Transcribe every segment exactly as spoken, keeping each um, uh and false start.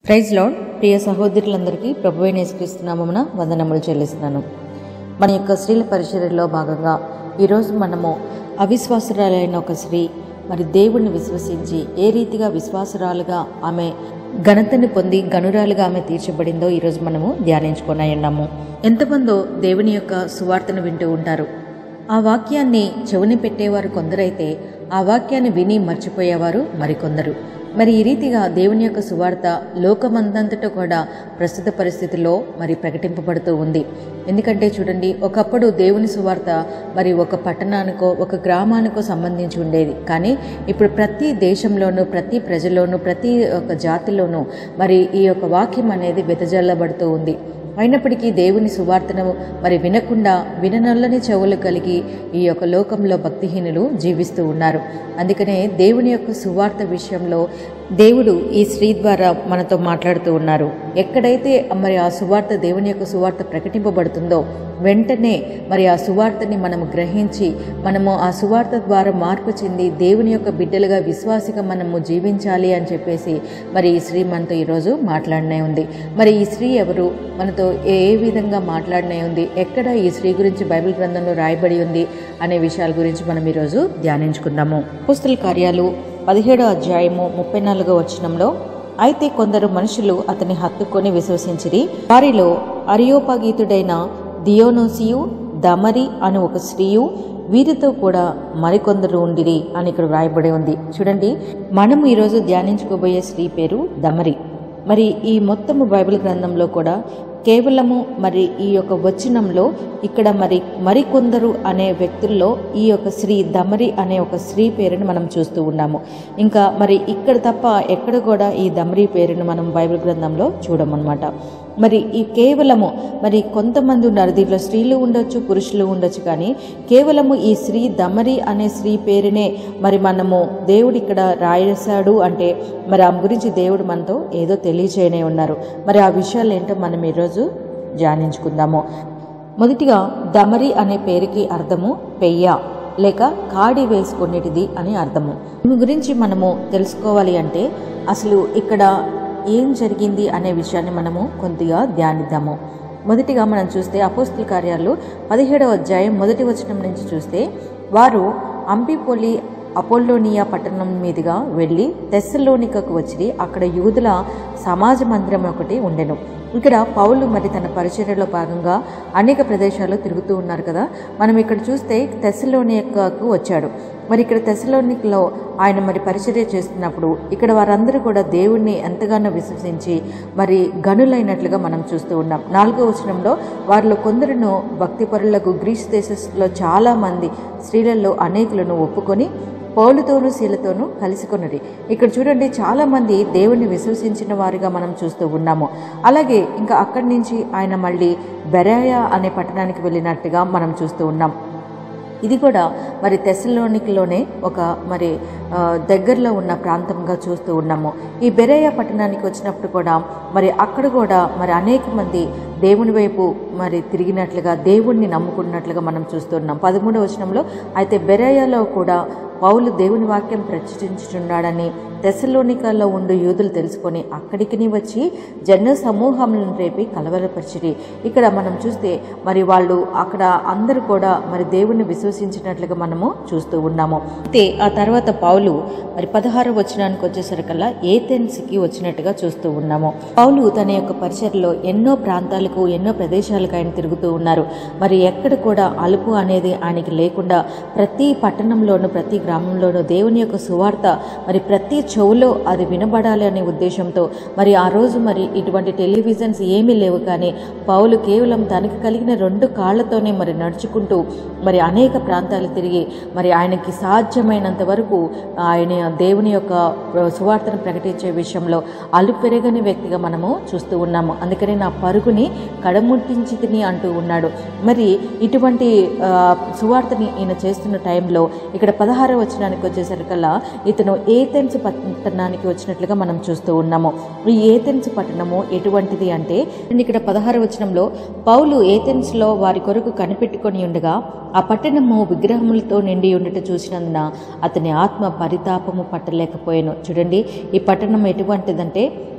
Praise lord. ప్రియ సహోదరులందరికీ ప్రభువైన యేసుక్రీస్తు నామమున వందనములు చెల్లిస్తున్నాను. మన యొక్క స్త్రీల పరిచర్యలో భాగంగా ఈరోజు మనము అవిశ్వాసురాలైన ఒక స్త్రీ మరి దేవుణ్ణి విశ్వసించి ఏ రీతిగా విశ్వాసురాలుగా ఆమె ఘనతని పొంది గనురాలుగా ఆమె తీర్చబడిందో ఈరోజు మనము ధ్యానించుకొని ఉన్నాము. ఎంతమందో దేవుని యొక్క సువార్తను వింటూ ఉంటారు. ఆ వాక్యాన్ని చెవుని పెట్టేవారు కొందరైతే ఆ వాక్యాన్ని విని మర్చిపోయేవారు మరికొందరు. మరి ఈ రీతిగా దేవుని యొక్క సువార్త లోకమందంతటా కూడా ప్రస్తుత పరిస్థితిలో మరి ప్రకటింపబడుతూ ఉంది. ఎందుకంటే చూడండి, ఒకప్పుడు దేవుని సువార్త మరి ఒక పట్టణానికో ఒక గ్రామానికో సంబంధించి ఉండేది. కానీ ఇప్పుడు ప్రతి దేశంలోనూ ప్రతి ప్రజల్లోనూ ప్రతి ఒక్క జాతిలోనూ మరి ఈ యొక్క వాక్యం అనేది వెదజల్లబడుతూ ఉంది. అయినప్పటికీ దేవుని సువార్తను మరి వినకుండా విననల్లని చెవులు కలిగి ఈ యొక్క లోకంలో భక్తిహీనులు జీవిస్తూ ఉన్నారు. అందుకనే దేవుని యొక్క సువార్త విషయంలో దేవుడు ఈ స్త్రీ ద్వారా మనతో మాట్లాడుతూ ఉన్నారు. ఎక్కడైతే మరి ఆ సువార్త దేవుని యొక్క సువార్త ప్రకటింపబడుతుందో వెంటనే మరి ఆ సువార్తని మనము గ్రహించి మనము ఆ సువార్త ద్వారా మార్పు చెంది దేవుని యొక్క బిడ్డలుగా విశ్వాసిగా మనము జీవించాలి అని చెప్పేసి మరి ఈ స్త్రీ మనతో ఈరోజు మాట్లాడనే ఉంది. మరి ఈ స్త్రీ ఎవరు, మనతో ఏ ఏ విధంగా మాట్లాడనే ఉంది, ఎక్కడ ఈ స్త్రీ గురించి బైబిల్ గ్రంథంలో రాయబడి ఉంది అనే విషయాల గురించి మనం ఈరోజు ధ్యానించుకుందాము. అపోస్తలుల కార్యాలు పదిహేడో అధ్యాయము ముప్పై నాలుగో వచనంలో, అయితే కొందరు మనుషులు అతని హత్తుకొని విశ్వసించిరి. వారిలో అరియోపగీతుడైన దియోనోసియు దమరి అను ఒక స్త్రీయు వీరితో కూడా మరికొందరు ఉండిరి అని ఇక్కడ వ్రాయబడి ఉంది. చూడండి, మనము ఈరోజు ధ్యానించుకోబోయే స్త్రీ పేరు దమరి. మరి ఈ మొత్తము బైబిల్ గ్రంథంలో కూడా కేవలము మరి ఈ యొక్క వచనంలో ఇక్కడ మరి మరికొందరు అనే వ్యక్తుల్లో ఈ యొక్క స్త్రీ దమరి అనే ఒక స్త్రీ పేరుని మనం చూస్తూ ఉన్నాము. ఇంకా మరి ఇక్కడ తప్ప ఎక్కడ కూడా ఈ దమరి పేరును మనం బైబిల్ గ్రంథంలో చూడమన్నమాట. మరి ఈ కేవలము మరి కొంతమంది ఉన్నారు, దీంట్లో స్త్రీలు ఉండొచ్చు పురుషులు ఉండొచ్చు, కానీ కేవలము ఈ స్త్రీ దమరి అనే స్త్రీ పేరునే మరి మనము దేవుడు ఇక్కడ రాయేశాడు అంటే మరి ఆమె గురించి దేవుడు మనతో ఏదో తెలియచేయనే ఉన్నారు. మరి ఆ విషయాలు ఏంటో మనం ఈరోజు ధ్యానించుకుందాము. మొదటిగా దమరి అనే పేరుకి అర్థము పెయ్య లేక కాడి వేసుకునేటిది అని అర్థము. దీని గురించి మనము తెలుసుకోవాలి అంటే అసలు ఇక్కడ ఏం జరిగింది అనే విషయాన్ని మనము కొద్దిగా ధ్యానిద్దాము. మొదటిగా మనం చూస్తే అపోస్తలుల కార్యాలు పదిహేడవ అధ్యాయం మొదటి వచనం నుంచి చూస్తే, వారు అంపిపోలి అపోల్లోనియా పట్టణం మీదుగా వెళ్ళి తెస్సలోనికకు వచ్చి అక్కడ యూదుల సమాజ మందిరం ఒకటి ఉండెను. ఇక్కడ పౌలు మరి తన పరిచర్యలో భాగంగా అనేక ప్రదేశాల్లో తిరుగుతూ ఉన్నారు కదా. మనం ఇక్కడ చూస్తే తెస్సలోనికకు వచ్చాడు. మరి ఇక్కడ తెస్సలోనికలో ఆయన మరి పరిచర్య చేస్తున్నప్పుడు ఇక్కడ వారందరూ కూడా దేవుణ్ణి ఎంతగానో విశ్వసించి మరి గనులైనట్లుగా మనం చూస్తూ ఉన్నాం. నాలుగో వచనంలో వారిలో కొందరును భక్తిపరులకు గ్రీసు దేశంలో చాలా మంది స్త్రీలలో అనేకులను ఒప్పుకొని పౌలుతోనూ శీలతోనూ కలుసుకొనిరి. ఇక్కడ చూడండి, చాలా మంది దేవుణ్ణి విశ్వసించిన వారిగా మనం చూస్తూ ఉన్నాము. అలాగే ఇంకా అక్కడి నుంచి ఆయన మళ్ళీ బెరాయా అనే పట్టణానికి వెళ్ళినట్టుగా మనం చూస్తూ ఉన్నాం. ఇది కూడా మరి తెస్సలోనికలోనే ఒక మరి దగ్గరలో ఉన్న ప్రాంతంగా చూస్తూ ఉన్నాము. ఈ బెరాయా పట్టణానికి వచ్చినప్పుడు కూడా మరి అక్కడ కూడా మరి అనేక మంది దేవుని వైపు మరి తిరిగినట్లుగా దేవుణ్ణి నమ్ముకున్నట్లుగా మనం చూస్తున్నాం. పదమూడవ వచనంలో, అయితే బెరాయాలో కూడా పౌలు దేవుని వాక్యం ప్రచురించుచున్నాడని తెస్సలోనికలో ఉండు యూదులు తెలుసుకొని అక్కడికి వచ్చి జన సమూహములను రేపి కలవరపరిచిరి. ఇక్కడ మనం చూస్తే మరి వాళ్ళు అక్కడ అందరూ కూడా మరి దేవుణ్ణి విశ్వసించినట్లుగా మనము చూస్తూ ఉన్నాము. అయితే ఆ తర్వాత పౌలు మరి పదహారు వచనానికి వచ్చేసరికల్లా ఏథెన్స్కి వచ్చినట్టుగా చూస్తూ ఉన్నాము. పౌలు తన యొక్క పరిచర్యలో ఎన్నో ప్రాంతాలకు ఎన్నో ప్రదేశాలకు ఆయన తిరుగుతూ ఉన్నారు. మరి ఎక్కడ కూడా అలుపు అనేది ఆయనకి లేకుండా ప్రతి పట్టణంలోనూ ప్రతి గ్రామంలోనూ దేవుని యొక్క సువార్త మరి ప్రతి చెవులో అది వినబడాలి అనే ఉద్దేశంతో మరి ఆ రోజు మరి ఇటువంటి టెలివిజన్స్ ఏమీ లేవు, కానీ పౌలు కేవలం తనకి కలిగిన రెండు కాళ్లతోనే మరి నడుచుకుంటూ మరి అనేక ప్రాంతాలు తిరిగి మరి ఆయనకి సాధ్యమైనంత వరకు ఆయన దేవుని యొక్క సువార్తను ప్రకటించే విషయంలో అలుపెరగని వ్యక్తిగా మనము చూస్తూ ఉన్నాము. అందుకని నా పరుగుని కడముట్టించి తిని అంటూ ఉన్నాడు. మరి ఇటువంటి సువార్తని ఈయన చేస్తున్న టైంలో ఇక్కడ పదహారవ వచనానికి వచ్చేసరికల్లా ఇతను ఏథెన్స్ పట్టణానికి వచ్చినట్లుగా మనం చూస్తూ ఉన్నాము. ఈ ఏథెన్స్ పట్టణము ఎటువంటిది అంటే, ఇక్కడ పదహారవ వచనంలో పౌలు ఏథెన్స్లో వారి కొరకు కనిపెట్టుకొని ఉండగా ఆ పట్టణము విగ్రహములతో నిండి ఉండట చూసినందున అతని ఆత్మ పరితాపము పట్టలేకపోయాను. చూడండి, ఈ పట్టణం ఎటువంటిదంటే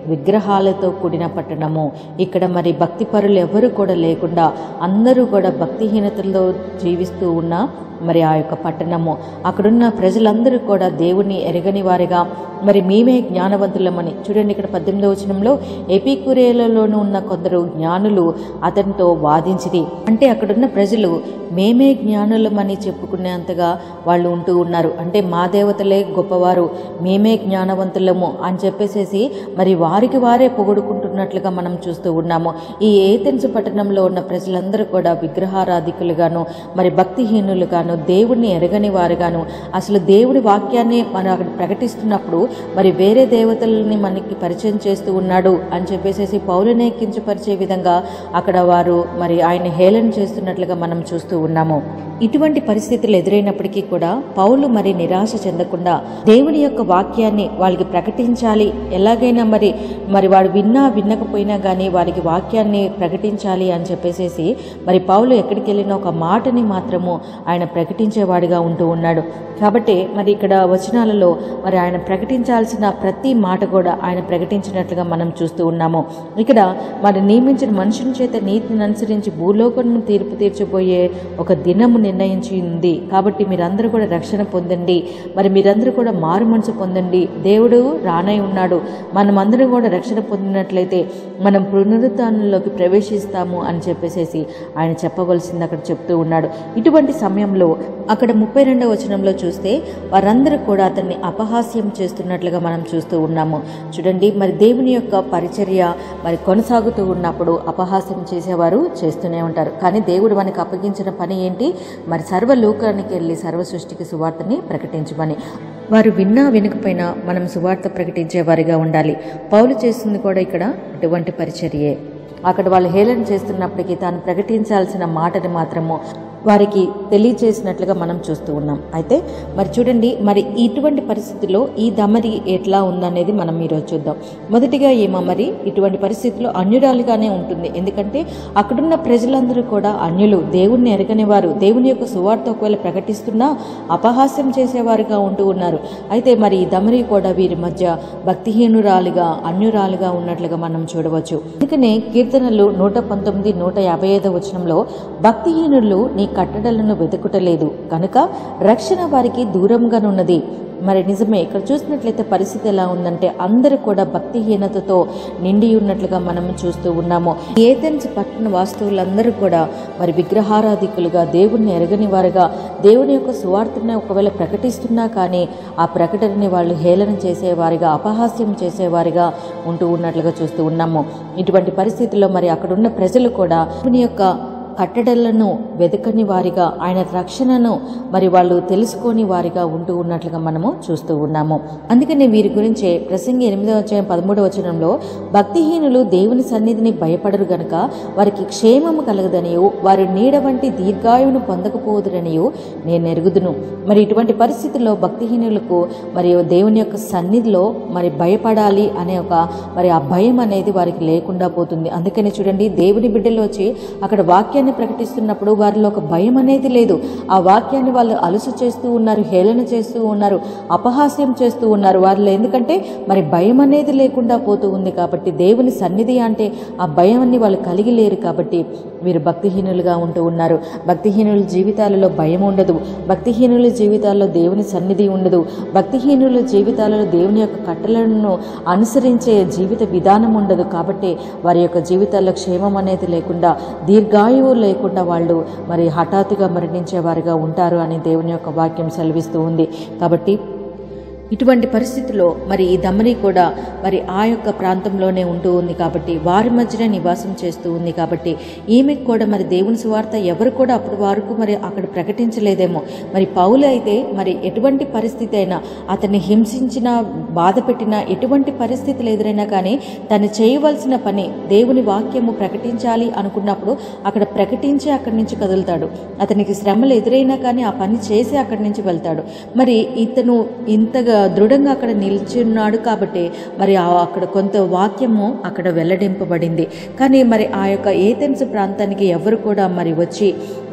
విగ్రహాలతో కూడిన పట్టణము. ఇక్కడ మరి భక్తి పరులు ఎవరు కూడా లేకుండా అందరూ కూడా భక్తిహీనతలో జీవిస్తూ ఉన్న మరి ఆ యొక్క పట్టణము. అక్కడున్న ప్రజలందరూ కూడా దేవుణ్ణి ఎరగని వారిగా మరి మేమే జ్ఞానవంతులమని. చూడండి ఇక్కడ పద్దెనిమిదవ వచనంలో ఎపికురేలలోనూ ఉన్న కొందరు జ్ఞానులు అతనితో వాదించిది. అంటే అక్కడున్న ప్రజలు మేమే జ్ఞానులమని చెప్పుకునేంతగా వాళ్ళు ఉంటూ ఉన్నారు. అంటే మా దేవతలే గొప్పవారు, మేమే జ్ఞానవంతులము అని చెప్పేసేసి మరి వారికి వారే పొగుడుకుంటున్నట్లుగా మనం చూస్తూ ఉన్నాము. ఈ ఏథెన్స్ పట్టణంలో ఉన్న ప్రజలందరూ కూడా విగ్రహారాధికులుగాను మరి భక్తిహీనులుగాను దేవుడిని ఎరగని వారుగాను అసలు దేవుడి వాక్యాన్ని మనం అక్కడ ప్రకటిస్తున్నప్పుడు మరి వేరే దేవతలని మనకి పరిచయం చేస్తూ ఉన్నాడు అని చెప్పేసి పౌలునే కించపరిచే విధంగా అక్కడ వారు మరి ఆయన హేళన చేస్తున్నట్లుగా మనం చూస్తూ ఉన్నాము. ఇటువంటి పరిస్థితులు ఎదురైనప్పటికీ కూడా పౌలు మరి నిరాశ చెందకుండా దేవుని యొక్క వాక్యాన్ని వాళ్ళకి ప్రకటించాలి, ఎలాగైనా మరి మరి వాడు విన్నా వినకపోయినా కానీ వారికి వాక్యాన్ని ప్రకటించాలి అని చెప్పేసేసి మరి పౌలు ఎక్కడికి వెళ్ళినా ఒక మాటని మాత్రము ఆయన ప్రకటించేవాడిగా ఉంటూ ఉన్నాడు. కాబట్టి మరి ఇక్కడ వచనాలలో మరి ఆయన ప్రకటించాల్సిన ప్రతి మాట కూడా ఆయన ప్రకటించినట్లుగా మనం చూస్తూ ఉన్నాము. ఇక్కడ మరి నియమించిన మనుషుని చేత నీతిని అనుసరించి భూలోకను తీర్పు తీర్చిపోయే ఒక దినము నిర్ణయించి ఉంది. కాబట్టి మీరందరూ కూడా రక్షణ పొందండి, మరి మీరందరూ కూడా మారు మనసు పొందండి, దేవుడు రానై ఉన్నాడు, మనమందరం కూడా రక్షణ పొందినట్లయితే మనం పునరుత్థానంలోకి ప్రవేశిస్తాము అని చెప్పేసేసి ఆయన చెప్పవలసింది అక్కడ చెప్తూ ఉన్నాడు. ఇటువంటి సమయంలో అక్కడ ముప్పై రెండవ వచనంలో చూస్తే వారందరూ కూడా అతన్ని అపహాస్యం చేస్తున్నట్లుగా మనం చూస్తూ ఉన్నాము. చూడండి మరి దేవుని యొక్క పరిచర్య మరి కొనసాగుతూ ఉన్నప్పుడు అపహాస్యం చేసేవారు చేస్తూనే ఉంటారు. కానీ దేవుడు మనకు అప్పగించిన పని ఏంటి? మరి సర్వలోకానికి వెళ్ళి సర్వ సృష్టికి సువార్తని ప్రకటించమని. వారు విన్నా వినకపోయినా మనం సువార్త ప్రకటించే వారిగా ఉండాలి. పౌలు చేస్తుంది కూడా ఇక్కడ అటువంటి పరిచర్యే. అక్కడ వాళ్ళు హేళన చేస్తున్నప్పటికీ తాను ప్రకటించాల్సిన మాటని మాత్రము వారికి తెలియచేసినట్లుగా మనం చూస్తూ ఉన్నాం. అయితే మరి చూడండి మరి ఇటువంటి పరిస్థితుల్లో ఈ దమరి ఎట్లా ఉందనేది మనం ఈరోజు చూద్దాం. మొదటిగా ఏమో మరి ఇటువంటి పరిస్థితుల్లో అన్యురాలుగానే ఉంటుంది. ఎందుకంటే అక్కడున్న ప్రజలందరూ కూడా అన్యులు, దేవుణ్ణి ఎరగని వారు, దేవుని యొక్క సువార్త ఒకవేళ ప్రకటిస్తున్నా అపహాస్యం చేసేవారుగా ఉంటూ ఉన్నారు. అయితే మరి ఈ దమరి కూడా వీరి మధ్య భక్తిహీనురాలుగా అన్యురాలుగా ఉన్నట్లుగా మనం చూడవచ్చు. అందుకనే కీర్తనలు నూట పంతొమ్మిది నూట యాభై ఐదవ వచనంలో భక్తిహీనులు నీ కట్టడలను వెతుకుటలేదు కనుక రక్షణ వారికి దూరంగానున్నది. మరి నిజమే ఇక్కడ చూసినట్లయితే పరిస్థితి ఎలా ఉందంటే అందరూ కూడా భక్తిహీనతతో నిండి ఉన్నట్లుగా మనం చూస్తూ ఉన్నాము. ఏథెన్స్ పట్టణ వాస్తవులందరూ కూడా మరి విగ్రహారాధికులుగా, దేవుణ్ణి ఎరగని వారుగా, దేవుని యొక్క సువార్తని ఒకవేళ ప్రకటిస్తున్నా కానీ ఆ ప్రకటనని వాళ్ళు హేళన చేసేవారిగా, అపహాస్యం చేసేవారిగా ఉంటూ ఉన్నట్లుగా చూస్తూ ఉన్నాము. ఇటువంటి పరిస్థితుల్లో మరి అక్కడున్న ప్రజలు కూడా దేవుని యొక్క కట్టడలను వెతకని వారిగా, ఆయన రక్షణను మరి వాళ్ళు తెలుసుకొని వారిగా ఉంటూ ఉన్నట్లుగా మనము చూస్తూ ఉన్నాము. అందుకని వీరి గురించే ప్రసంగి ఎనిమిదవ అధ్యాయం పదమూడవ వచనంలో భక్తిహీనులు దేవుని సన్నిధిని భయపడరు గనుక వారికి క్షేమము కలగదనియు వారి నీడ వంటి దీర్ఘాయువును పొందకపోదురనియు నేను ఎరుగుదును. మరి ఇటువంటి పరిస్థితుల్లో భక్తిహీనులకు మరి దేవుని యొక్క సన్నిధిలో మరి భయపడాలి అనే ఒక మరి ఆ భయం అనేది వారికి లేకుండా పోతుంది. అందుకని చూడండి దేవుని బిడ్డలు వచ్చి అక్కడ వాక్యాన్ని ప్రకటిస్తున్నప్పుడు వారిలో ఒక భయం అనేది లేదు. ఆ వాక్యాన్ని వాళ్ళు అలుసు చేస్తూ ఉన్నారు, హేళన చేస్తూ ఉన్నారు, అపహాస్యం చేస్తూ ఉన్నారు వారిలో. ఎందుకంటే మరి భయం అనేది లేకుండా పోతూ ఉంది. కాబట్టి దేవుని సన్నిధి అంటే ఆ భయాన్ని వాళ్ళు కలిగి లేరు. కాబట్టి వీరు భక్తిహీనులుగా ఉంటూ ఉన్నారు. భక్తిహీనుల జీవితాలలో భయం ఉండదు, భక్తిహీనుల జీవితాల్లో దేవుని సన్నిధి ఉండదు, భక్తిహీనుల జీవితాలలో దేవుని యొక్క కట్టలను అనుసరించే జీవిత విధానం ఉండదు. కాబట్టి వారి యొక్క జీవితాల్లో క్షేమం అనేది లేకుండా, దీర్ఘాయువు లేకుండా వాళ్ళు మరి హఠాత్తుగా మరణించే వారిగా ఉంటారు అని దేవుని యొక్క వాక్యం సెలవిస్తూ ఉంది. కాబట్టి ఇటువంటి పరిస్థితుల్లో మరి ఈ దమరి కూడా మరి ఆ యొక్క ప్రాంతంలోనే ఉంటూ ఉంది. కాబట్టి వారి మధ్యన నివాసం చేస్తూ ఉంది. కాబట్టి ఈమెకు కూడా మరి దేవుని సువార్త ఎవరు కూడా అప్పటి వరకు మరి అక్కడ ప్రకటించలేదేమో. మరి పౌలు అయితే మరి ఎటువంటి పరిస్థితి అయినా, అతన్ని హింసించిన, బాధ పెట్టిన ఎటువంటి పరిస్థితులు ఎదురైనా కానీ తను చేయవలసిన పని దేవుని వాక్యము ప్రకటించాలి అనుకున్నప్పుడు అక్కడ ప్రకటించి అక్కడి నుంచి కదులుతాడు. అతనికి శ్రమలు ఎదురైనా కానీ ఆ పని చేసి అక్కడి నుంచి వెళ్తాడు. మరి ఇతను ఇంతగా దృఢంగా అక్కడ నిలిచున్నాడు. కాబట్టి మరి అక్కడ కొంత వాక్యము అక్కడ వెల్లడింపబడింది. కానీ మరి ఆ యొక్క ఏథెన్స్ ప్రాంతానికి ఎవరు కూడా మరి వచ్చి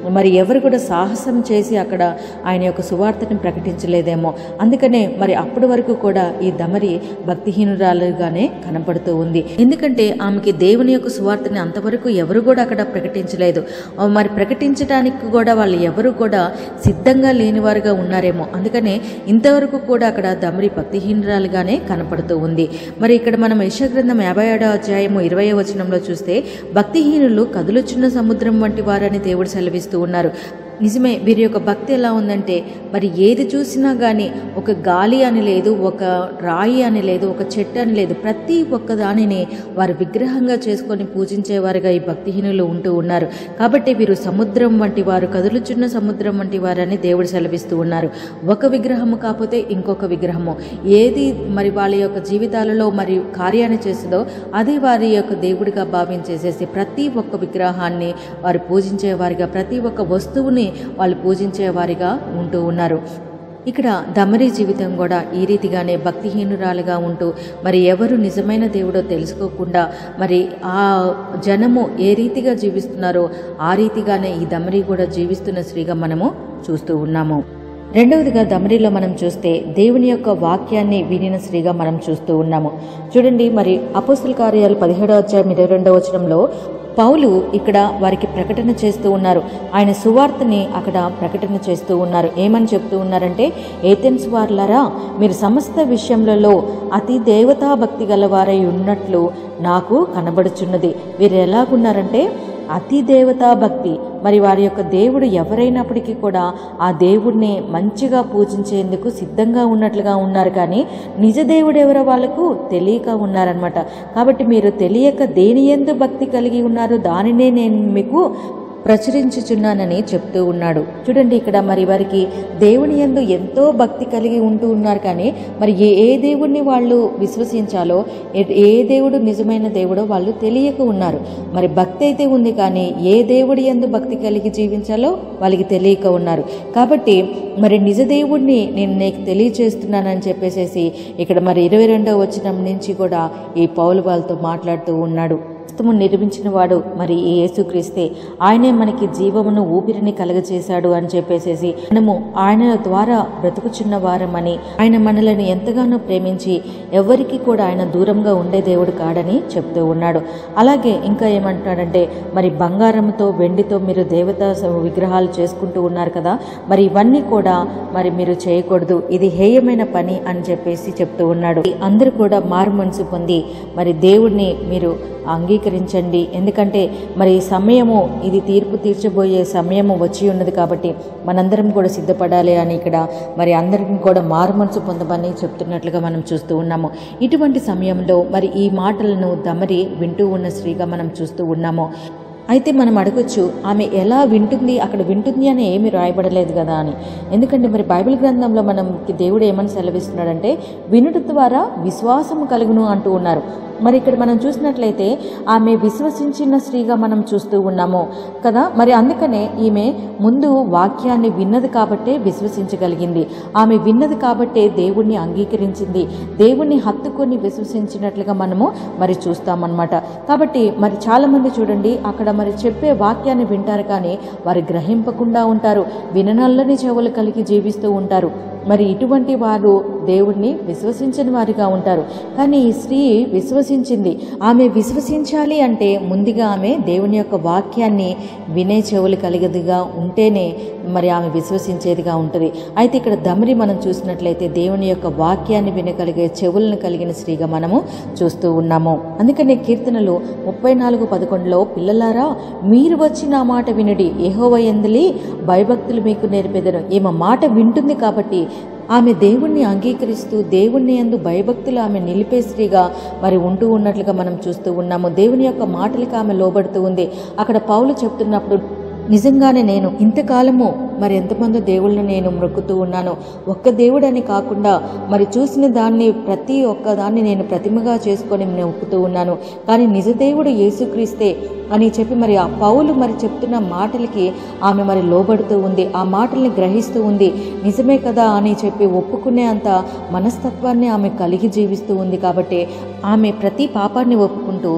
మరి ఎవరు కూడా సాహసం చేసి అక్కడ ఆయన యొక్క సువార్తని ప్రకటించలేదేమో. అందుకనే మరి అప్పటి వరకు కూడా ఈ దమరి భక్తిహీనురాలుగానే కనపడుతూ ఉంది. ఎందుకంటే ఆమెకి దేవుని యొక్క సువార్తని అంతవరకు ఎవరు కూడా అక్కడ ప్రకటించలేదు. మరి ప్రకటించడానికి కూడా వాళ్ళు ఎవరు కూడా సిద్ధంగా లేనివారుగా ఉన్నారేమో. అందుకనే ఇంతవరకు కూడా అక్కడ దమరి భక్తిహీనురాలుగానే కనపడుతూ ఉంది. మరి ఇక్కడ మనం యెషయా గ్రంథం యాభై ఏడో అధ్యాయము ఇరవై వచనంలో చూస్తే భక్తిహీనులు కదులుచున్న సముద్రం వంటి వారని దేవుడు సెలవిస్తూ ఉన్నారు. నిజమే, వీరి యొక్క భక్తి ఎలా ఉందంటే మరి ఏది చూసినా కానీ ఒక గాలి అని లేదు, ఒక రాయి అని లేదు, ఒక చెట్టు అని లేదు, ప్రతి ఒక్క దానిని వారు విగ్రహంగా చేసుకొని పూజించేవారుగా ఈ భక్తిహీనులు ఉంటూ ఉన్నారు. కాబట్టి వీరు సముద్రం వంటి వారు, కదులుచున్న సముద్రం వంటి వారని దేవుడు సెలవిస్తూ ఉన్నారు. ఒక విగ్రహము కాకపోతే ఇంకొక విగ్రహము, ఏది మరి వాళ్ళ యొక్క జీవితాలలో మరి కార్యాన్ని చేస్తుందో అది వారి యొక్క దేవుడిగా భావించేసేసి ప్రతి ఒక్క విగ్రహాన్ని వారు పూజించేవారిగా, ప్రతి ఒక్క వస్తువుని వాళ్ళు పూజించేవారిగా ఉంటూ ఉన్నారు. ఇక్కడ దమరి జీవితం కూడా ఈ రీతిగానే భక్తిహీనురాలుగా ఉంటూ మరి ఎవరు నిజమైన దేవుడో తెలుసుకోకుండా మరి ఆ జనము ఏ రీతిగా జీవిస్తున్నారో ఆ రీతిగానే ఈ దమరి కూడా జీవిస్తున్న స్త్రీగా మనము చూస్తూ ఉన్నాము. రెండవదిగా దమరిలో మనం చూస్తే దేవుని యొక్క వాక్యాన్ని వినిన స్త్రీగా మనం చూస్తూ ఉన్నాము. చూడండి, మరి అపోస్తల కార్యాలు పదిహేడో అధ్యాయం ఇరవై రెండవ వచనంలో పౌలు ఇక్కడ వారికి ప్రకటన చేస్తూ ఉన్నారు. ఆయన సువార్తని అక్కడ ప్రకటన చేస్తూ ఉన్నారు. ఏమని చెప్తూ ఉన్నారంటే, ఏథెన్స్ వార్లారా, మీరు సమస్త విషయములలో అతి దేవతా భక్తి గలవారై ఉన్నట్లు నాకు కనబడుచున్నది. వీరు ఎలాగున్నారంటే అతి దేవతా భక్తి. మరి వారి యొక్క దేవుడు ఎవరైనప్పటికీ కూడా ఆ దేవుడిని మంచిగా పూజించేందుకు సిద్ధంగా ఉన్నట్లుగా ఉన్నారు. కానీ నిజ దేవుడు ఎవరో వాళ్ళకు తెలియక ఉన్నారనమాట. కాబట్టి మీరు తెలియక దేని యందు భక్తి కలిగి ఉన్నారు దానినే నేను మీకు ప్రచురించుచున్నానని చెప్తూ ఉన్నాడు. చూడండి, ఇక్కడ మరి వారికి దేవుని యందు ఎంతో భక్తి కలిగి ఉంటూ ఉన్నారు. కానీ మరి ఏ ఏ దేవుడిని వాళ్ళు విశ్వసించాలో, ఏ దేవుడు నిజమైన దేవుడో వాళ్ళు తెలియక ఉన్నారు. మరి భక్తి అయితే ఉంది, కానీ ఏ దేవుడి యందు భక్తి కలిగి జీవించాలో వాళ్ళకి తెలియక ఉన్నారు. కాబట్టి మరి నిజ దేవుడిని నేను నీకు తెలియచేస్తున్నానని చెప్పేసేసి ఇక్కడ మరి ఇరవై రెండవ వచనం నుంచి కూడా ఈ పౌలు వాళ్ళతో మాట్లాడుతూ ఉన్నాడు. సమస్తము నిర్మించిన వాడు మరి ఈ యేసుక్రీస్తే, ఆయనే మనకి జీవమును ఊపిరిని కలగచేశాడు అని చెప్పేసేసి మనము ఆయన ద్వారా బ్రతుకుచున్న వారమని, ఆయన మనలను ఎంతగానో ప్రేమించి ఎవరికి కూడా ఆయన దూరంగా ఉండే దేవుడు కాడని చెప్తూ ఉన్నాడు. అలాగే ఇంకా ఏమంటున్నాడంటే, మరి బంగారంతో వెండితో మీరు దేవతా విగ్రహాలు చేసుకుంటూ ఉన్నారు కదా, మరి ఇవన్నీ కూడా మరి మీరు చేయకూడదు, ఇది హేయమైన పని అని చెప్పేసి చెప్తూ ఉన్నాడు. అందరూ కూడా మారు మనసు పొంది మరి దేవుడిని మీరు అంగీకరించండి. ఎందుకంటే మరి సమయము, ఇది తీర్పు తీర్చబోయే సమయము వచ్చి ఉన్నది. కాబట్టి మనందరం కూడా సిద్ధపడాలి అని ఇక్కడ మరి అందరికీ కూడా మారు మనసు పొందమని చెప్తున్నట్లుగా మనం చూస్తూ ఉన్నాము. ఇటువంటి సమయంలో మరి ఈ మాటలను దమరి వింటూ ఉన్న స్త్రీగా మనం చూస్తూ ఉన్నాము. అయితే మనం అడగొచ్చు, ఆమె ఎలా వింటుంది, అక్కడ వింటుంది అని ఏమీ రాయబడలేదు కదా అని. ఎందుకంటే మరి బైబిల్ గ్రంథంలో మనకి దేవుడు ఏమని సెలవిస్తున్నాడంటే, వినుట ద్వారా విశ్వాసము కలుగును అంటూ ఉన్నారు. మరి ఇక్కడ మనం చూసినట్లయితే ఆమె విశ్వసించిన స్త్రీగా మనం చూస్తూ ఉన్నాము కదా. మరి అందుకనే ఈమె ముందు వాక్యాన్ని విన్నది కాబట్టే విశ్వసించగలిగింది. ఆమె విన్నది కాబట్టే దేవుణ్ణి అంగీకరించింది, దేవుణ్ణి హత్తుకొని విశ్వసించినట్లుగా మనము మరి చూస్తామన్నమాట. కాబట్టి మరి చాలామంది చూడండి, అక్కడ మరి చెప్పే వాక్యాన్ని వింటారు, కానీ వారు గ్రహింపకుండా ఉంటారు, విననల్లని చెవులు కలిగి జీవిస్తూ ఉంటారు. మరి ఇటువంటి వారు దేవుణ్ణి విశ్వసించని వారిగా ఉంటారు. కానీ ఈ స్త్రీ విశ్వసించింది. ఆమె విశ్వసించాలి అంటే ముందుగా ఆమె దేవుని యొక్క వాక్యాన్ని వినే చెవులు కలిగేదిగా ఉంటేనే మరి ఆమె విశ్వసించేదిగా ఉంటుంది. అయితే ఇక్కడ దమరి మనం చూసినట్లయితే దేవుని యొక్క వాక్యాన్ని వినగలిగే చెవులను కలిగిన స్త్రీగా మనము చూస్తూ ఉన్నాము. అందుకనే కీర్తనలు ముప్పై నాలుగు పదకొండులో, పిల్లలారా మీరు వచ్చి నా మాట వినుడి, యెహోవా యందలి భయభక్తులు మీకు నేర్పెదను. ఈమె మాట వింటుంది కాబట్టి ఆమె దేవుణ్ణి అంగీకరిస్తూ దేవుణ్ణి యందు భయభక్తులు ఆమె నిలిపే స్త్రీగా మరి ఉంటూ ఉన్నట్లుగా మనం చూస్తూ ఉన్నాము. దేవుని యొక్క మాటలకు ఆమె లోబడుతూ ఉంది. అక్కడ పౌలు చెప్తున్నప్పుడు, నిజంగానే నేను ఇంతకాలము మరి ఎంతమంది దేవుళ్ళని నేను మొక్కుతూ ఉన్నాను, ఒక్క దేవుడని కాకుండా మరి చూసిన దాన్ని ప్రతి ఒక్క దాన్ని నేను ప్రతిమగా చేసుకొని మొక్కుతూ ఉన్నాను, కానీ నిజ దేవుడు యేసుక్రీస్తే అని చెప్పి మరి ఆ పౌలు మరి చెప్తున్న మాటలకి ఆమె మరి లోబడుతూ ఉంది, ఆ మాటల్ని గ్రహిస్తూ ఉంది. నిజమే కదా అని చెప్పి ఒప్పుకునే అంత మనస్తత్వాన్ని ఆమె కలిగి జీవిస్తూ ఉంది. కాబట్టి ఆమె ప్రతి పాపాన్ని ఒప్పుకుంటూ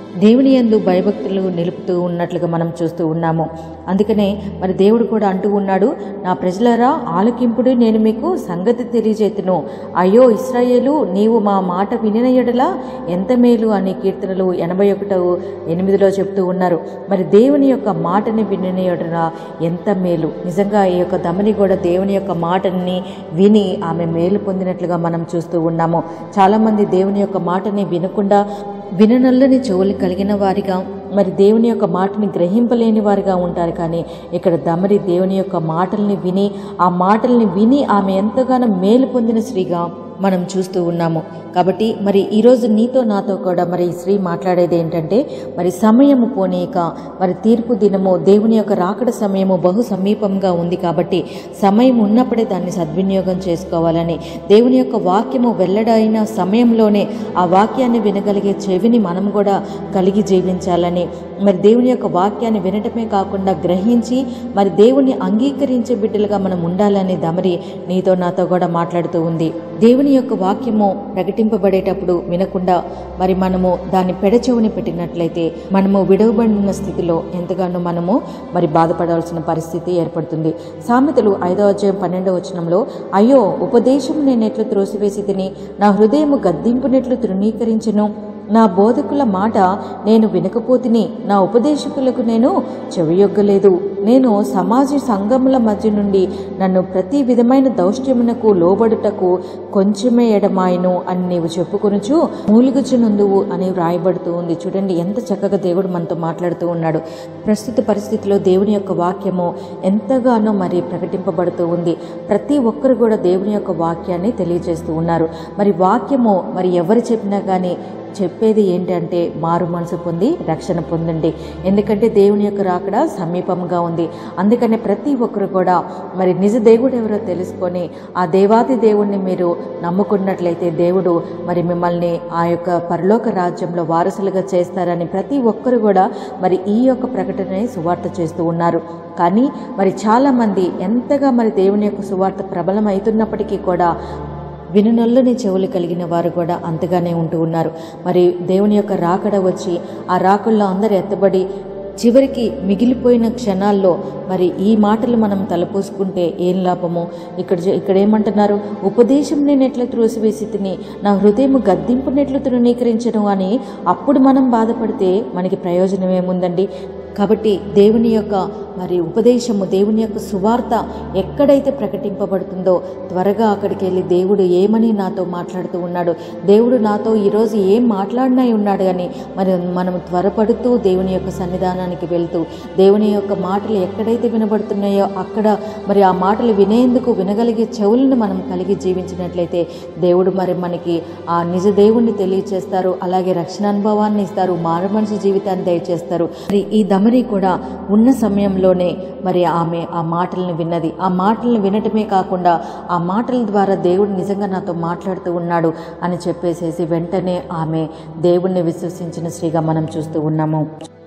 దేవుని యందు భయభక్తులు నిలుపుతూ ఉన్నట్లుగా మనం చూస్తూ ఉన్నాము. అందుకనే మరి దేవుడు కూడా అంటూ ఉన్నాడు, నా ప్రజలారా ఆలకింపుడు, నేను మీకు సంగతి తెలియజేతును. అయ్యో ఇశ్రాయేలు, నీవు మా మాట వినిన యెడల ఎంత మేలు అని కీర్తనలు ఎనభై ఒకటో ఎనిమిదిలో చెప్తూ ఉన్నారు. మరి దేవుని యొక్క మాటని వినిన యెడల ఎంత మేలు. నిజంగా ఈ యొక్క దమని కూడా దేవుని యొక్క మాటని విని ఆమె మేలు పొందినట్లుగా మనం చూస్తూ ఉన్నాము. చాలామంది దేవుని యొక్క మాటని వినకుండా విననల్లని చెవులు కలిగిన వారిగా, మరి దేవుని యొక్క మాటని గ్రహింపలేని వారిగా ఉంటారు. కానీ ఇక్కడ దమరి దేవుని యొక్క మాటల్ని విని, ఆ మాటల్ని విని ఆమె ఎంతగానో మేలు పొందిన స్త్రీగా మనం చూస్తూ ఉన్నాము. కాబట్టి మరి ఈరోజు నీతో నాతో కూడా మరి ఈ స్త్రీ మాట్లాడేది ఏంటంటే, మరి సమయము పోనీక, మరి తీర్పు దినము, దేవుని యొక్క రాకడ సమయము బహు సమీపంగా ఉంది. కాబట్టి సమయం ఉన్నప్పుడే దాన్ని సద్వినియోగం చేసుకోవాలని, దేవుని యొక్క వాక్యము వెల్లడైన సమయంలోనే ఆ వాక్యాన్ని వినగలిగే చెవిని మనం కూడా కలిగి జీవించాలని, మరి దేవుని యొక్క వాక్యాన్ని వినటమే కాకుండా గ్రహించి మరి దేవుని అంగీకరించే బిడ్డలుగా మనం ఉండాలని దమరి నీతో నాతో కూడా మాట్లాడుతూ ఉంది. దేవుని యొక్క వాక్యము ప్రకటింపబడేటప్పుడు వినకుండా మరి మనము దాన్ని పెడచెవిని పెట్టినట్లయితే మనము విడవబడిన స్థితిలో ఎంతగానో మనము మరి బాధపడాల్సిన పరిస్థితి ఏర్పడుతుంది. సామెతలు ఐదో అధ్యాయం పన్నెండవ వచనంలో, అయ్యో ఉపదేశం నేనెట్లు త్రోసివేసి తిని, నా హృదయము గద్దింపునెట్లు తృణీకరించెను, నా బోధకుల మాట నేను వినకపోతిని, నా ఉపదేశకులకు నేను చెవియొగ్గలేదు. నేను సమాజ సంఘముల మధ్య నుండి నన్ను ప్రతి విధమైన దౌష్ట్యమునకు లోబడుటకు కొంచెమే ఎడమాయను అని నీవు చెప్పుకొనుచు మూలుగుచునందువు అని వ్రాయబడుతూ ఉంది. చూడండి ఎంత చక్కగా దేవుడు మనతో మాట్లాడుతూ ఉన్నాడు. ప్రస్తుత పరిస్థితిలో దేవుని యొక్క వాక్యము ఎంతగానో మరి ప్రకటింపబడుతూ ఉంది. ప్రతి ఒక్కరు కూడా దేవుని యొక్క వాక్యాన్ని తెలియజేస్తూ ఉన్నారు. మరి వాక్యము మరి ఎవరు చెప్పినా కానీ చెప్పేది ఏంటంటే మారు మనసు పొంది రక్షణ పొందండి. ఎందుకంటే దేవుని యొక్క రాకడ సమీపంగా ఉంది. అందుకనే ప్రతి ఒక్కరు కూడా మరి నిజ దేవుడు ఎవరో తెలుసుకొని ఆ దేవాది దేవుణ్ణి మీరు నమ్ముకున్నట్లయితే దేవుడు మరి మిమ్మల్ని ఆ యొక్క పరలోక రాజ్యంలో వారసులుగా చేస్తారని ప్రతి ఒక్కరు కూడా మరి ఈ యొక్క ప్రకటనని సువార్త చేస్తూ ఉన్నారు. కానీ మరి చాలామంది ఎంతగా మరి దేవుని యొక్క సువార్త ప్రబలం అవుతున్నప్పటికీ కూడా వినునల్లని చెవులు కలిగిన వారు కూడా అంతగానే ఉంటూ ఉన్నారు. మరి దేవుని యొక్క రాకడ వచ్చి ఆ రాకల్లో అందరు ఎత్తబడి చివరికి మిగిలిపోయిన క్షణాల్లో మరి ఈ మాటలు మనం తలపోసుకుంటే ఏం లాభము? ఇక్కడ ఇక్కడ ఏమంటున్నారు, ఉపదేశం నేను ఎట్లా త్రోసివేసి తిని, నా హృదయము గద్దింపునెట్లు తృణీకరించను అని అప్పుడు మనం బాధపడితే మనకి ప్రయోజనం ఏముందండి? కాబట్టి దేవుని యొక్క మరి ఉపదేశము, దేవుని యొక్క సువార్త ఎక్కడైతే ప్రకటింపబడుతుందో త్వరగా అక్కడికి వెళ్ళి దేవుడు ఏమని నాతో మాట్లాడుతూ ఉన్నాడు, దేవుడు నాతో ఈరోజు ఏం మాట్లాడినా ఉన్నాడు అని మరి మనం త్వరపడుతూ దేవుని యొక్క సన్నిధానానికి వెళ్తూ దేవుని యొక్క మాటలు ఎక్కడైతే వినబడుతున్నాయో అక్కడ మరి ఆ మాటలు వినేందుకు వినగలిగే చెవులను మనం కలిగి జీవించినట్లయితే దేవుడు మరి మనకి ఆ నిజ దేవుణ్ణి తెలియచేస్తారు. అలాగే రక్షణ అనుభవాన్ని ఇస్తారు, మారు మనిషి జీవితాన్ని దయచేస్తారు. మరి ఈ దమరి కూడా ఉన్న సమయంలోనే మరి ఆమె ఆ మాటలను విన్నది. ఆ మాటలను వినటమే కాకుండా ఆ మాటల ద్వారా దేవుడు నిజంగా నాతో మాట్లాడుతూ ఉన్నాడు అని చెప్పేసేసి వెంటనే ఆమె దేవుణ్ణి విశ్వసించిన స్త్రీగా మనం చూస్తూ ఉన్నాము.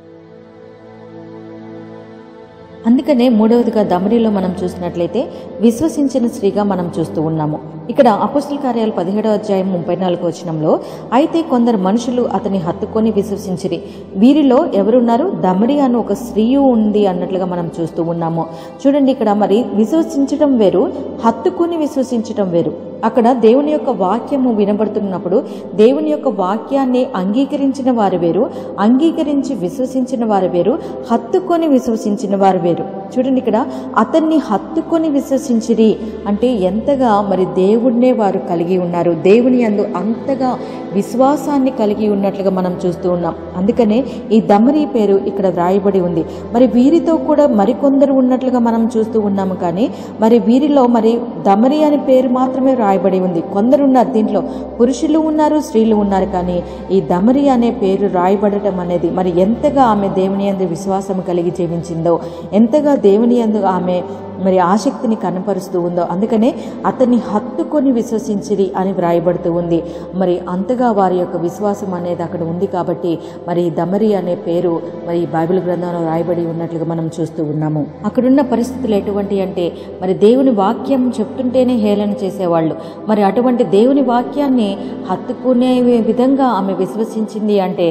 అందుకనే మూడవదిగా దమరిలో మనం చూసినట్లయితే విశ్వసించిన స్త్రీగా మనం చూస్తూ ఉన్నాము. ఇక్కడ అపోస్తల కార్యాలు పదిహేడవ అధ్యాయం ముప్పై నాలుగు వచనంలో, అయితే కొందరు మనుషులు అతని హత్తుకొని విశ్వసించిరి, వీరిలో ఎవరున్నారు? దమరి అని ఒక స్త్రీ ఉంది అన్నట్లుగా మనం చూస్తూ ఉన్నాము. చూడండి, ఇక్కడ మరి విశ్వసించడం వేరు, హత్తుకొని విశ్వసించడం వేరు. అక్కడ దేవుని యొక్క వాక్యము వినబడుతున్నప్పుడు దేవుని యొక్క వాక్యాన్ని అంగీకరించిన వారు వేరు, అంగీకరించి విశ్వసించిన వారు వేరు, హత్తుకొని విశ్వసించిన వారు వేరు. చూడండి, ఇక్కడ అతన్ని హత్తుకొని విశ్వసించిరి అంటే ఎంతగా మరి దేవుడినే వారు కలిగి ఉన్నారు, దేవుని యందు అంతగా విశ్వాసాన్ని కలిగి ఉన్నట్లుగా మనం చూస్తూ ఉన్నాం. అందుకనే ఈ దమరి పేరు ఇక్కడ వ్రాయబడి ఉంది. మరి వీరితో కూడా మరికొందరు ఉన్నట్లుగా మనం చూస్తూ ఉన్నాము. కానీ మరి వీరిలో మరి దమరి అనే పేరు మాత్రమే రాయబడి ఉంది. కొందరు ఉన్నారు, దీంట్లో పురుషులు ఉన్నారు, స్త్రీలు ఉన్నారు. కానీ ఈ దమరి అనే పేరు రాయబడటం అనేది మరి ఎంతగా ఆమె దేవుని యందు విశ్వాసం కలిగి జీవించిందో, ఎంతగా దేవుని యందు ఆమె మరి ఆసక్తిని కనపరుస్తూ ఉందో, అందుకనే అతన్ని హత్తుకొని విశ్వసించిరి అని వ్రాయబడుతూ ఉంది. మరి అంతగా వారి యొక్క విశ్వాసం అనేది అక్కడ ఉంది. కాబట్టి మరి దమరి అనే పేరు మరి బైబిల్ గ్రంథంలో రాయబడి ఉన్నట్లుగా మనం చూస్తూ ఉన్నాము. అక్కడున్న పరిస్థితులు ఎటువంటి అంటే మరి దేవుని వాక్యం చెప్తుంటేనే హేళన చేసేవాళ్ళు. మరి అటువంటి దేవుని వాక్యాన్ని హత్తుకునే విధంగా ఆమె విశ్వసించింది అంటే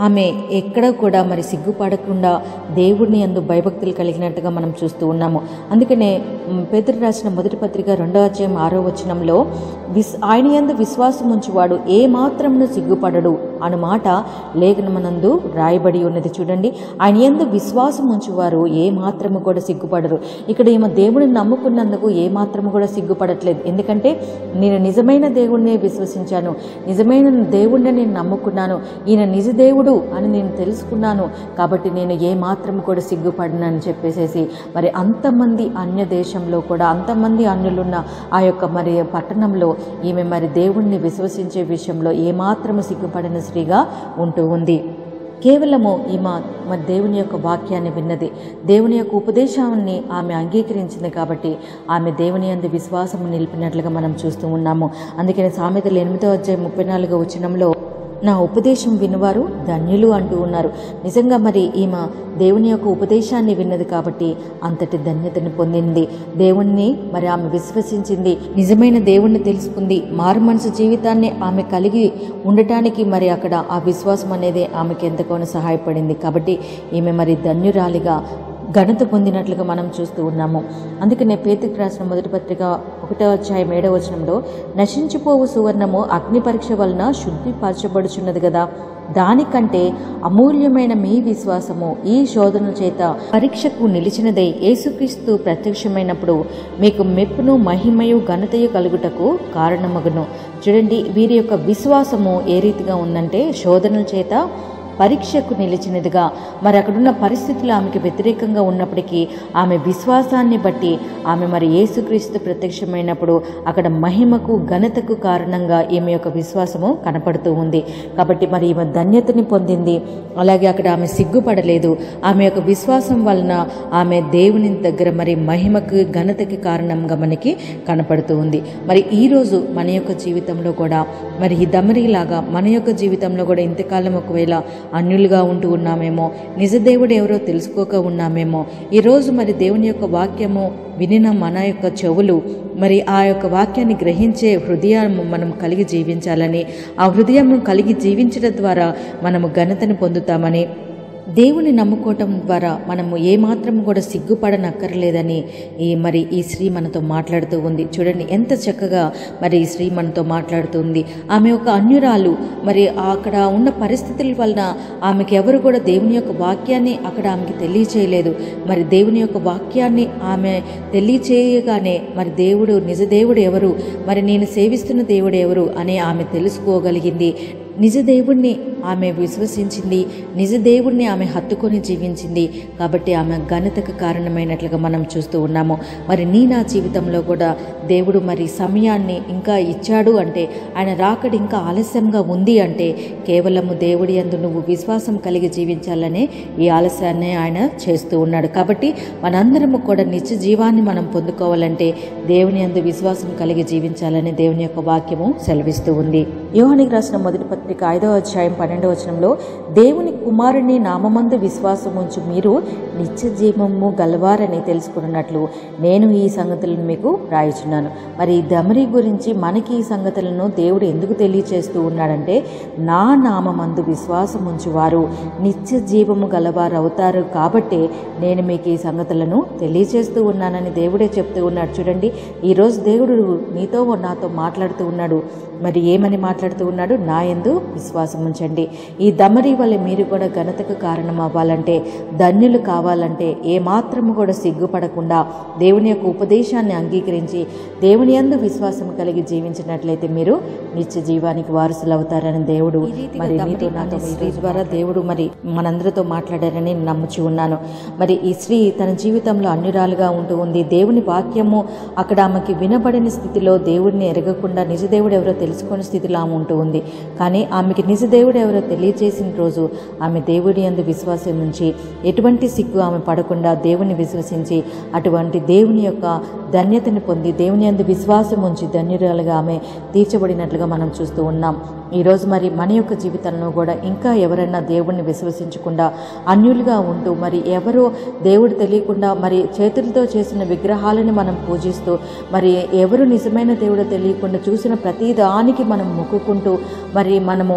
ఆమె ఎక్కడ కూడా మరి సిగ్గుపడకుండా దేవుడిని యందు భయభక్తులు కలిగినట్టుగా మనం చూస్తూ ఉన్నాము. అందుకనే పేతురు రాసిన మొదటి పత్రిక రెండవ అధ్యాయం ఆరో వచనంలో విస్ ఆయన యందు విశ్వాసం ఉంచువాడు ఏ మాత్రమును సిగ్గుపడడు అను మాట లేఖనమునందు రాయబడి ఉన్నది. చూడండి, ఆయన యందు విశ్వాసం ఉంచువారు ఏ మాత్రము కూడా సిగ్గుపడరు. ఇక్కడ ఈమె దేవుడిని నమ్ముకున్నందుకు ఏ మాత్రము కూడా సిగ్గుపడట్లేదు. ఎందుకంటే నేను నిజమైన దేవుడినే విశ్వసించాను, నిజమైన దేవుడిని నేను నమ్ముకున్నాను, ఈయన నిజ దేవుడు అని నేను తెలుసుకున్నాను, కాబట్టి నేను ఏ మాత్రము కూడా సిగ్గుపడనని చెప్పేసేసి మరి అంతమంది అన్య దేశంలో కూడా అంతమంది అన్యులున్న ఆ యొక్క మరి పట్టణంలో ఈమె మరి దేవుణ్ణి విశ్వసించే విషయంలో ఏమాత్రము సిగ్గుపడిన స్త్రీగా ఉంటూ ఉంది. కేవలము ఈమె మరి దేవుని యొక్క వాక్యాన్ని విన్నది, దేవుని యొక్క ఉపదేశాన్ని ఆమె అంగీకరించింది కాబట్టి ఆమె దేవుని యందు విశ్వాసము నిలిపినట్లుగా మనం చూస్తూ ఉన్నాము. అందుకని సామెతలు ఎనిమిదో అధ్యాయం ముప్పై నాలుగో వచనంలో నా ఉపదేశం వినువారు ధన్యులు అంటూ ఉన్నారు. నిజంగా మరి ఈమె దేవుని యొక్క ఉపదేశాన్ని విన్నది కాబట్టి అంతటి ధన్యతను పొందింది. దేవుణ్ణి మరి ఆమె విశ్వసించింది, నిజమైన దేవుణ్ణి తెలుసుకుంది, మారు మనసు జీవితాన్ని ఆమె కలిగి ఉండటానికి మరి అక్కడ ఆ విశ్వాసం అనేది ఆమెకి ఎంతగానో సహాయపడింది. కాబట్టి ఈమె మరి ధన్యురాలిగా ఘనత పొందినట్లుగా మనం చూస్తూ ఉన్నాము. అందుకనే పేతురు రాసిన మొదటి పత్రిక ఒకటో అధ్యాయం ఏడవ వచనంలో నశించిపోవు సువర్ణము అగ్ని పరీక్ష వలన శుద్ధిపరచబడుచున్నది కదా, దానికంటే అమూల్యమైన మీ విశ్వాసము ఈ శోధన చేత పరీక్షకు నిలిచినదై యేసుక్రీస్తు ప్రత్యక్షమైనప్పుడు మీకు మెప్పును మహిమయు ఘనతయు కలుగుటకు కారణమగును. చూడండి, వీరి యొక్క విశ్వాసము ఏ రీతిగా ఉందంటే శోధనల చేత పరీక్షకు నిలిచినదిగా. మరి అక్కడున్న పరిస్థితులు ఆమెకి వ్యతిరేకంగా ఉన్నప్పటికీ ఆమె విశ్వాసాన్ని బట్టి ఆమె మరి యేసుక్రీస్తు ప్రత్యక్షమైనప్పుడు అక్కడ మహిమకు ఘనతకు కారణంగా ఈమె యొక్క విశ్వాసము కనపడుతూ ఉంది. కాబట్టి మరి ఈమె ధన్యతని పొందింది. అలాగే అక్కడ ఆమె సిగ్గుపడలేదు. ఆమె యొక్క విశ్వాసం వలన ఆమె దేవుని దగ్గర మరి మహిమకు ఘనతకి కారణంగా మనకి కనపడుతూ ఉంది. మరి ఈరోజు మన యొక్క జీవితంలో కూడా మరి ఈ దమరిలాగా మన యొక్క జీవితంలో కూడా ఇంతకాలం ఒకవేళ అన్యులుగా ఉంటూ ఉన్నామేమో, నిజ దేవుడు ఎవరో తెలుసుకోక ఉన్నామేమో. ఈరోజు మరి దేవుని యొక్క వాక్యము వినిన మన యొక్క చెవులు మరి ఆ యొక్క వాక్యాన్ని గ్రహించే హృదయం మనం కలిగి జీవించాలని, ఆ హృదయం కలిగి జీవించడం ద్వారా మనము ఘనతను పొందుతామని, దేవుని నమ్ముకోవటం ద్వారా మనము ఏమాత్రం కూడా సిగ్గుపడనక్కర్లేదని ఈ మరి ఈ స్త్రీ మనతో మాట్లాడుతూ ఉంది. చూడండి ఎంత చక్కగా మరి ఈ స్త్రీ మనతో మాట్లాడుతుంది. ఆమె ఒక అన్యురాలు, మరి అక్కడ ఉన్న పరిస్థితుల వలన ఆమెకి ఎవరు కూడా దేవుని యొక్క వాక్యాన్ని అక్కడ ఆమెకి తెలియచేయలేదు. మరి దేవుని యొక్క వాక్యాన్ని ఆమె తెలియచేయగానే మరి దేవుడు నిజ దేవుడు ఎవరు, మరి నేను సేవిస్తున్న దేవుడు ఎవరు అని ఆమె తెలుసుకోగలిగింది. నిజ దేవుణ్ణి ఆమె విశ్వసించింది, నిజ దేవుణ్ణి ఆమె హత్తుకొని జీవించింది. కాబట్టి ఆమె ఘనతకు కారణమైనట్లుగా మనం చూస్తూ ఉన్నాము. మరి నీ నా జీవితంలో కూడా దేవుడు మరి సమయాన్ని ఇంకా ఇచ్చాడు అంటే, ఆయన రాకడ ఇంకా ఆలస్యంగా ఉంది అంటే కేవలము దేవుడి యందు నువ్వు విశ్వాసం కలిగి జీవించాలనే ఈ ఆలస్యాన్ని ఆయన చేస్తూ ఉన్నాడు. కాబట్టి మనందరము కూడా నిత్య జీవాన్ని మనం పొందుకోవాలంటే దేవుని యందు విశ్వాసం కలిగి జీవించాలని దేవుని యొక్క వాక్యము సెలవిస్తూ ఉంది. యోహానికి రాసిన మొదటి పత్రిక ఐదవ అధ్యాయం పన్నెండవ వచనంలో దేవుని కుమారుని నామమందు విశ్వాసం ఉంచు మీరు నిత్య జీవము గలవారని తెలుసుకున్నట్లు నేను ఈ సంగతులను మీకు రాయిచున్నాను. మరి ఈ దమరి గురించి మనకి ఈ సంగతులను దేవుడు ఎందుకు తెలియచేస్తూ ఉన్నాడంటే, నా నామమందు విశ్వాసం ఉంచువారు నిత్య జీవము గలవారు అవుతారు కాబట్టి నేను మీకు ఈ సంగతులను తెలియచేస్తూ ఉన్నానని దేవుడే చెప్తూ ఉన్నాడు. చూడండి, ఈరోజు దేవుడు నీతో నాతో మాట్లాడుతూ ఉన్నాడు. మరి ఏమని మాట్లాడుతూ ఉన్నాడు? నా యందు విశ్వాసం ఉంచండి. ఈ దమరి వల్ల మీరు కూడా ఘనతకు కారణం అవ్వాలంటే, ధన్యులు కావాలంటే ఏమాత్రము కూడా సిగ్గుపడకుండా దేవుని యొక్క ఉపదేశాన్ని అంగీకరించి దేవుని యందు విశ్వాసం కలిగి జీవించినట్లయితే మీరు నిత్య జీవానికి వారసులు అవుతారని దేవుడు మరి నీతో నాతో ఈ స్త్రీ ద్వారా దేవుడు మరి మనందరితో మాట్లాడారని నమ్ముచూ ఉన్నాను. మరి ఈ స్త్రీ తన జీవితంలో అన్యురాలుగా ఉంటూ ఉంది. దేవుని వాక్యము అక్కడ ఆమెకి వినబడని స్థితిలో, దేవుడిని ఎరగకుండా నిజ దేవుడు ఎవరో తెలుసుకునే స్థితిలో ఆమె ఉంటూ ఉంది. కానీ ఆమెకి నిజ దేవుడు ఎవరో తెలియజేసిన రోజు ఆమె దేవుడి యందు విశ్వాసం ఉంచి ఎటువంటి సిగ్గు ఆమె పడకుండా దేవుని విశ్వసించి అటువంటి దేవుని యొక్క ధన్యతని పొంది దేవుని యందు విశ్వాసం ఉంచి ధన్యురాలుగా ఆమె తీర్చబడినట్లుగా మనం చూస్తూ ఉన్నాం. ఈరోజు మరి మన యొక్క జీవితంలో కూడా ఇంకా ఎవరైనా దేవుడిని విశ్వసించకుండా అన్యులుగా ఉంటూ మరి ఎవరో దేవుడు తెలియకుండా మరి చేతులతో చేసిన విగ్రహాలని మనం పూజిస్తూ మరి ఎవరు నిజమైన దేవుడు తెలియకుండా చూసిన ప్రతి దానికి మనం మొక్కుకుంటూ మరి మనము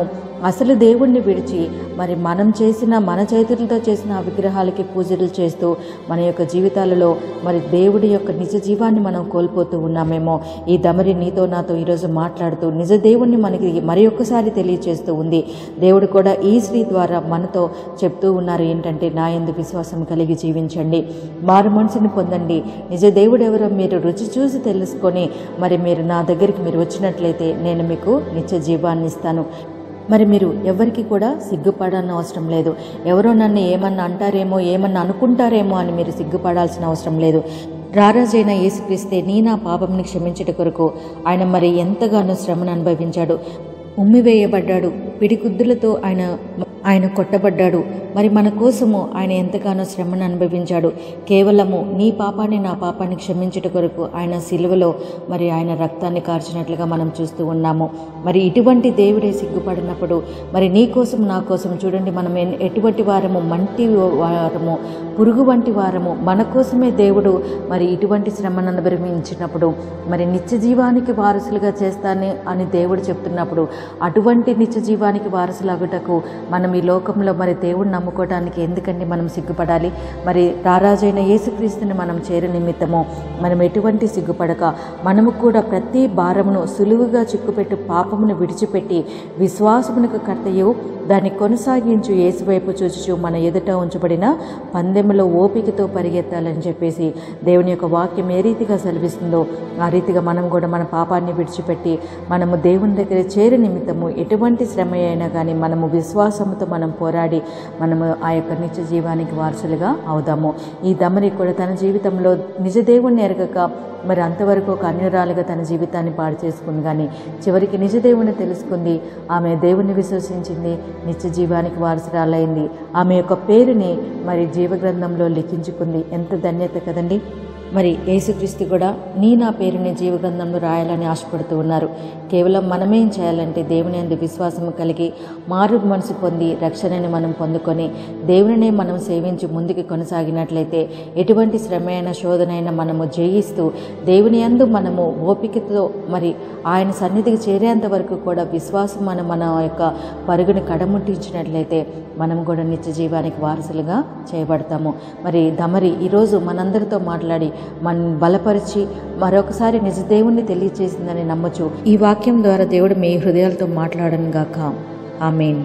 అసలు దేవుణ్ణి విడిచి మరి మనం చేసిన మన చేతులతో చేసిన ఆ విగ్రహాలకి పూజలు చేస్తూ మన యొక్క జీవితాలలో మరి దేవుడి యొక్క నిజ జీవాన్ని మనం కోల్పోతూ ఉన్నామేమో. ఈ దమరి నీతో నాతో ఈరోజు మాట్లాడుతూ నిజ దేవుణ్ణి మనకి మరి ఒక్కసారి తెలియచేస్తూ ఉంది. దేవుడు కూడా ఈ స్త్రీ ద్వారా మనతో చెప్తూ ఉన్నారు ఏంటంటే, నా యందు విశ్వాసం కలిగి జీవించండి, మారు మనసుని పొందండి, నిజ దేవుడు ఎవరో మీరు రుచి చూసి తెలుసుకొని మరి మీరు నా దగ్గరికి మీరు వచ్చినట్లయితే నేను మీకు నిత్య జీవాన్ని ఇస్తాను. మరి మీరు ఎవరికి కూడా సిగ్గుపడాల్సిన అవసరం లేదు. ఎవరో నన్ను ఏమన్నా అంటారేమో, ఏమన్నా అనుకుంటారేమో అని మీరు సిగ్గుపడాల్సిన అవసరం లేదు. రారాజైన యేసుక్రీస్తే నీ నా పాపంని క్షమించట కొరకు ఆయన మరి ఎంతగానో శ్రమను అనుభవించాడు. ఉమ్మివేయబడ్డాడు, పిడికుద్దులతో ఆయన ఆయన కొట్టబడ్డాడు. మరి మన కోసము ఆయన ఎంతగానో శ్రమను అనుభవించాడు. కేవలము నీ పాపాన్ని నా పాపాన్ని క్షమించుట కొరకు ఆయన సిలువలో మరి ఆయన రక్తాన్ని కార్చినట్లుగా మనం చూస్తూ ఉన్నాము. మరి ఇటువంటి దేవుడే సిగ్గుపడినప్పుడు మరి నీ కోసం నా కోసం చూడండి, మనం ఎటువంటి వారము, మంటి వారము, పురుగు వంటి వారము. మన కోసమే దేవుడు మరి ఇటువంటి శ్రమను అనుభవించినప్పుడు మరి నిత్య జీవానికి వారసులుగా చేస్తానే అని దేవుడు చెప్తున్నప్పుడు అటువంటి నిత్య జీవానికి వారసులగుటకు మనం ఈ లోకంలో మరి దేవుడిని నమ్ముకోవడానికి ఎందుకండి మనం సిగ్గుపడాలి? మరి రారాజైన యేసుక్రీస్తుని మనం చేరు నిమిత్తము మనం ఎటువంటి సిగ్గుపడక మనము కూడా ప్రతి భారమును సులువుగా చిక్కుపెట్టు పాపమును విడిచిపెట్టి విశ్వాసమునకు కర్తయు దాన్ని కొనసాగించు యేసువైపు చూచుచు మన ఎదుట ఉంచబడిన పందెములో ఓపికతో పరిగెత్తాలని చెప్పేసి దేవుని యొక్క వాక్యం ఏ రీతిగా సెలవిస్తుందో ఆ రీతిగా మనం కూడా మన పాపాన్ని విడిచిపెట్టి మనము దేవుని దగ్గర చేరు నిమిత్తము ఎటువంటి శ్రమ అయినా కానీ మనము విశ్వాసంతో మనం పోరాడి మనము ఆ యొక్క నిత్య జీవానికి వారసులుగా అవుదాము. ఈ దమరి కూడా తన జీవితంలో నిజ దేవుణ్ణి ఎరగక మరి అంతవరకు ఒక అన్యురాలుగా తన జీవితాన్ని పాడు చేసుకుంది. కానీ చివరికి నిజ దేవుణ్ణి తెలుసుకుంది, ఆమె దేవుణ్ణి విశ్వసించింది, నిత్య జీవానికి వారసురాలైంది. ఆమె యొక్క పేరుని మరి జీవగ్రంథంలో లిఖించుకుంది. ఎంత ధన్యత కదండి. మరి యేసుక్రీస్తు కూడా నీ నా పేరుని జీవగ్రంథంలో రాయాలని ఆశపడుతూ ఉన్నారు. కేవలం మనమేం చేయాలంటే దేవుని యందు విశ్వాసం కలిగి మారు మనసు పొంది రక్షణని మనం పొందుకొని దేవునినే మనం సేవించి ముందుకు కొనసాగినట్లయితే ఎటువంటి శ్రమైన శోధనైనా మనము జయిస్తూ దేవుని యందు మనము ఓపికతో మరి ఆయన సన్నిధికి చేరేంత వరకు కూడా విశ్వాసం మనం మన యొక్క పరుగుని కడముట్టించినట్లయితే మనం కూడా నిత్య జీవానికి వారసులుగా చేయబడతాము. మరి దమరి ఈరోజు మనందరితో మాట్లాడి మన బలపరిచి మరొకసారి నిజ దేవుణ్ణి తెలియచేసిందని నమ్మచ్చు. ఈ వాక్యం ద్వారా దేవుడు మీ హృదయాలతో మాట్లాడను గాక. ఆమేన్.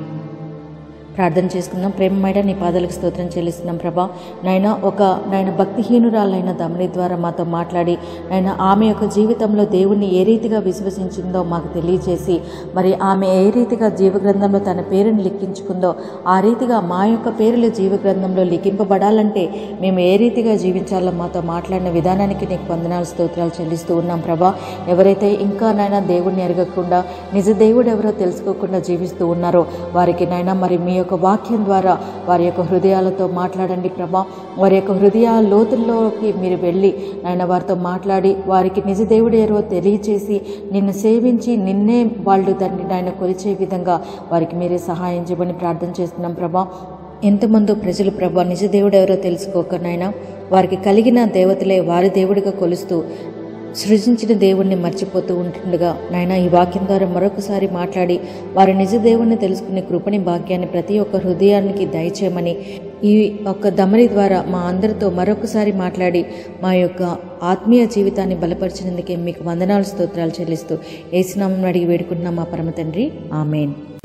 ప్రార్థన చేసుకుందాం. ప్రేమమైన నీ పాదాలకు స్తోత్రం చెల్లిస్తున్నాం ప్రభా. నాయన ఒక నాయన భక్తిహీనురాలైన దమని ద్వారా మాతో మాట్లాడి నాయన ఆమె యొక్క జీవితంలో దేవుణ్ణి ఏ రీతిగా విశ్వసించిందో మాకు తెలియజేసి మరి ఆమె ఏ రీతిగా జీవగ్రంథంలో తన పేరుని లిఖించుకుందో ఆ రీతిగా మా యొక్క పేర్లు జీవగ్రంథంలో లిఖింపబడాలంటే మేము ఏ రీతిగా జీవించాలో మాతో మాట్లాడిన విధానానికి నీకు వందనాలు స్తోత్రాలు చెల్లిస్తూ ఉన్నాం ప్రభా. ఎవరైతే ఇంకా నాయన దేవుణ్ణి ఎరగకుండా నిజ దేవుడు ఎవరో తెలుసుకోకుండా జీవిస్తూ ఉన్నారో వారికి నాయన మరి మీ యొక్క వాక్యం ద్వారా వారి యొక్క హృదయాలతో మాట్లాడండి ప్రభా. వారి యొక్క హృదయ లోతుల్లోకి మీరు వెళ్ళి నాయన వారితో మాట్లాడి వారికి నిజ దేవుడు ఎవరో తెలియచేసి నిన్ను సేవించి నిన్నే వాళ్ళు తండ్రి నాయన కొలిచే విధంగా వారికి మీరే సహాయం చేయమని ప్రార్థన చేస్తున్నాం ప్రభా. ఎంతమందో ప్రజలు ప్రభా నిజ దేవుడు ఎవరో తెలుసుకోక నాయన వారికి కలిగిన దేవతలే వారి దేవుడిగా కొలుస్తూ సృజించిన దేవుణ్ణి మర్చిపోతూ ఉంటుండగా నాయన ఈ వాక్యం ద్వారా మరొకసారి మాట్లాడి వారి నిజ దేవుణ్ణి తెలుసుకునే కృపని భాగ్యాన్ని ప్రతి ఒక్క హృదయానికి దయచేయమని ఈ ఒక్క దమరి ద్వారా మా అందరితో మరొకసారి మాట్లాడి మా యొక్క ఆత్మీయ జీవితాన్ని బలపరిచినందుకే మీకు వందనాలు స్తోత్రాలు చెల్లిస్తూ యేసు నామమున అడిగి వేడుకుంటున్నాం మా పరమ తండ్రి. ఆమేన్.